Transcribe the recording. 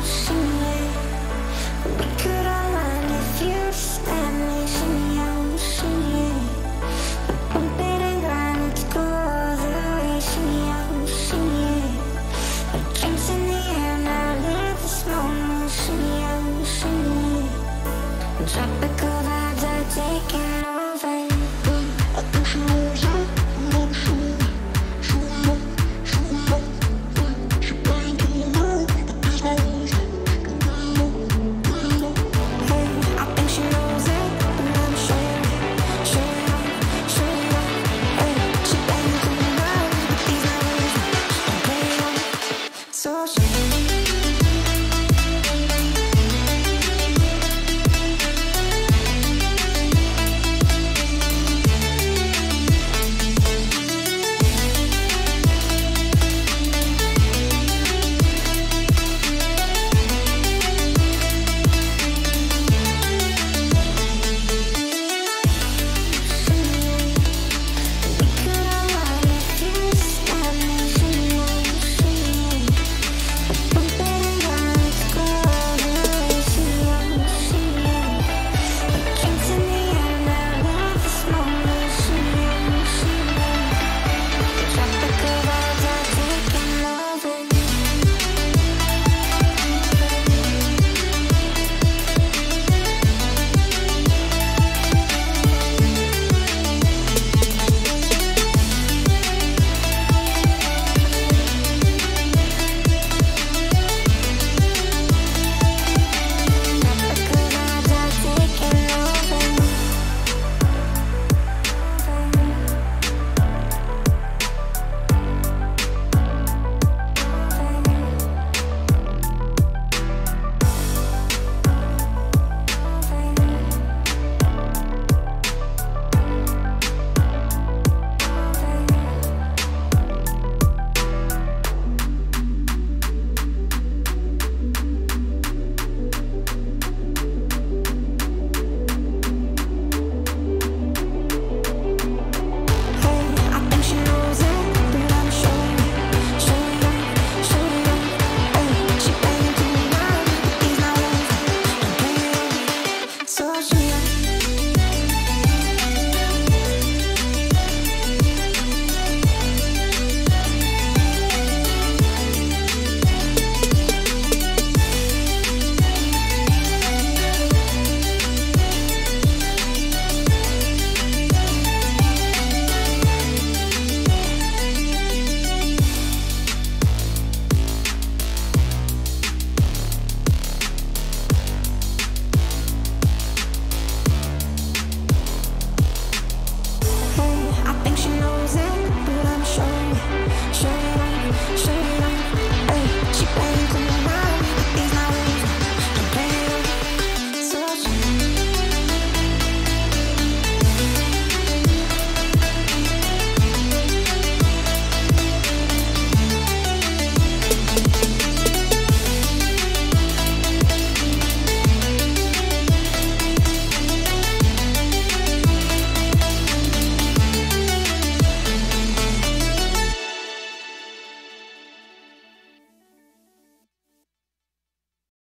ocean, yeah. We could align if you just let me in the ocean, yeah. Bump it and grind, let's go all the way in the ocean, yeah. Our drinks in the air, now live this moment in the ocean, yeah. Tropical vibes are taking